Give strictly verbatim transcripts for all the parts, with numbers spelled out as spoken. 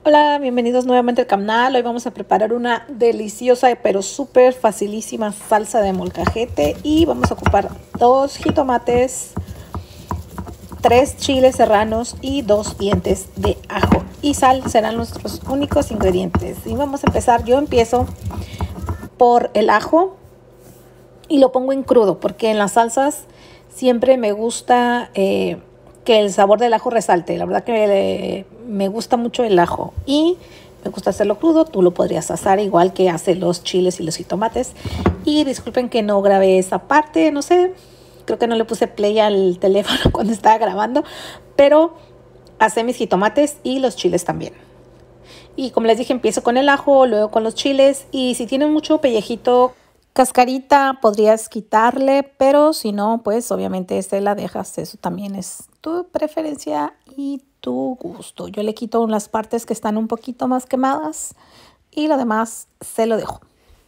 Hola, bienvenidos nuevamente al canal. Hoy vamos a preparar una deliciosa pero súper facilísima salsa de molcajete y vamos a ocupar dos jitomates, tres chiles serranos y dos dientes de ajo y sal serán nuestros únicos ingredientes. Y vamos a empezar, yo empiezo por el ajo y lo pongo en crudo porque en las salsas siempre me gusta eh, que el sabor del ajo resalte. La verdad que eh, me gusta mucho el ajo y me gusta hacerlo crudo. Tú lo podrías asar igual que hace los chiles y los jitomates. Y disculpen que no grabé esa parte, no sé, creo que no le puse play al teléfono cuando estaba grabando, pero asé mis jitomates y los chiles también. Y como les dije, empiezo con el ajo, luego con los chiles y si tienen mucho pellejito, cascarita, podrías quitarle, pero si no, pues obviamente se la dejas. Eso también es tu preferencia y tu gusto. Yo le quito las partes que están un poquito más quemadas y lo demás se lo dejo.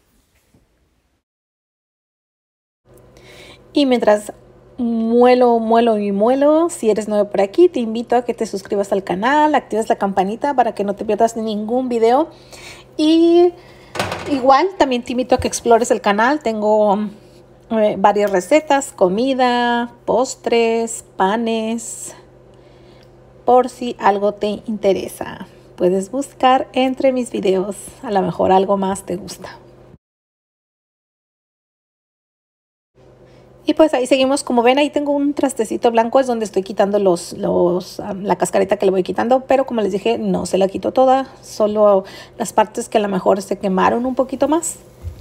Y mientras muelo, muelo y muelo, si eres nuevo por aquí, te invito a que te suscribas al canal, actives la campanita para que no te pierdas ningún video. Y igual también te invito a que explores el canal. Tengo eh, varias recetas, comida, postres, panes, por si algo te interesa. Puedes buscar entre mis videos, a lo mejor algo más te gusta. Y pues ahí seguimos, como ven, ahí tengo un trastecito blanco, es donde estoy quitando los, los, um, la cascarita que le voy quitando, pero como les dije, no se la quito toda, solo las partes que a lo mejor se quemaron un poquito más.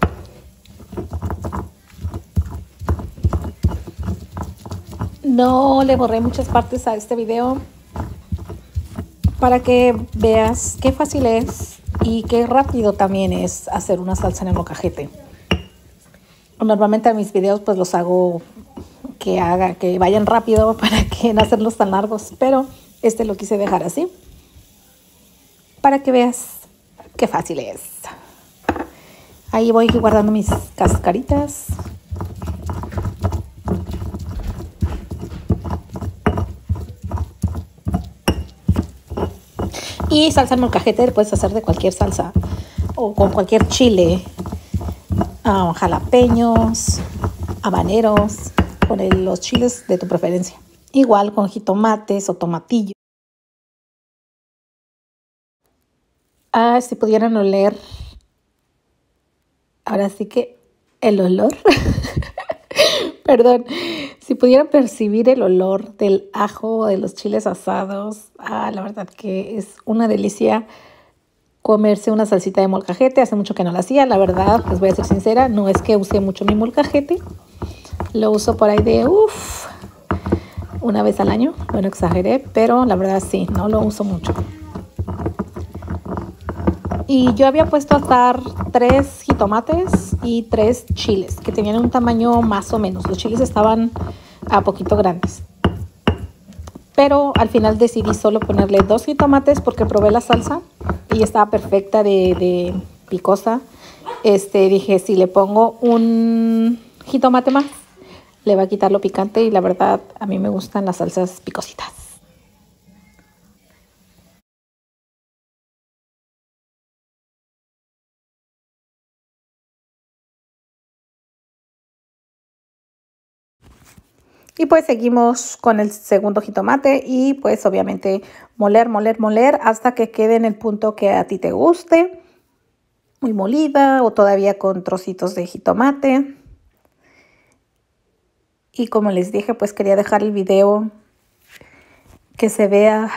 No le borré muchas partes a este video para que veas qué fácil es y qué rápido también es hacer una salsa en el molcajete. Normalmente a mis videos pues los hago que haga que vayan rápido para que no hacerlos tan largos, pero este lo quise dejar así para que veas qué fácil es. Ahí voy guardando mis cascaritas. Y salsa en molcajete puedes hacer de cualquier salsa o con cualquier chile, uh, jalapeños, habaneros, con el, los chiles de tu preferencia. Igual con jitomates o tomatillo. Ah, si pudieran oler, ahora sí que el olor, perdón, si pudieran percibir el olor del ajo o de los chiles asados, ah, la verdad que es una delicia comerse una salsita de molcajete. Hace mucho que no la hacía, la verdad, les voy a ser sincera, no es que use mucho mi molcajete, lo uso por ahí de, uff, una vez al año, bueno, exageré, pero la verdad sí, no lo uso mucho. Y yo había puesto a asar tres jitomates y tres chiles, que tenían un tamaño más o menos. Los chiles estaban a poquito grandes. Pero al final decidí solo ponerle dos jitomates porque probé la salsa y estaba perfecta de, de picosa. Este, dije, si le pongo un jitomate más, le va a quitar lo picante y la verdad a mí me gustan las salsas picositas. Y pues seguimos con el segundo jitomate y pues obviamente moler, moler, moler hasta que quede en el punto que a ti te guste. Muy molida o todavía con trocitos de jitomate. Y como les dije, pues quería dejar el video que se vea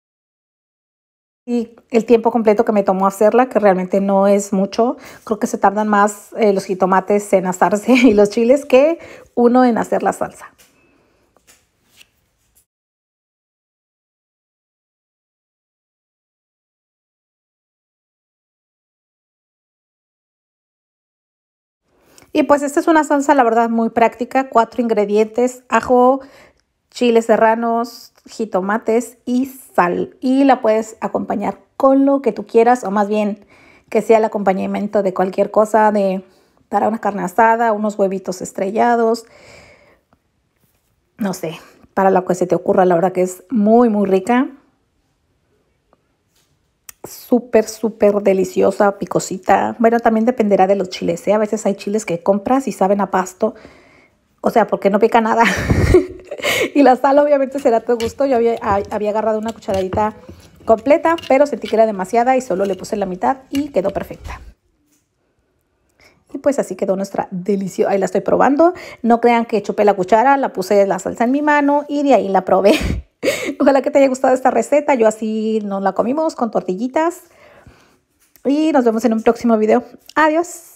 y el tiempo completo que me tomó hacerla, que realmente no es mucho. Creo que se tardan más eh, los jitomates en asarse y los chiles que uno en hacer la salsa. Y pues esta es una salsa, la verdad, muy práctica. Cuatro ingredientes: ajo, chiles serranos, jitomates y sal. Y la puedes acompañar con lo que tú quieras, o más bien que sea el acompañamiento de cualquier cosa, de para una carne asada, unos huevitos estrellados. No sé, para lo que se te ocurra, la verdad que es muy, muy rica. súper, súper deliciosa, picosita. Bueno, también dependerá de los chiles, ¿eh? A veces hay chiles que compras y saben a pasto. O sea, porque no pica nada. Y la sal obviamente será a tu gusto. Yo había, había agarrado una cucharadita completa, pero sentí que era demasiada y solo le puse la mitad y quedó perfecta. Y pues así quedó nuestra deliciosa. Ahí la estoy probando. No crean que chupé la cuchara, la puse la salsa en mi mano y de ahí la probé. Ojalá que te haya gustado esta receta. Yo así nos la comimos con tortillitas. Y nos vemos en un próximo video. Adiós.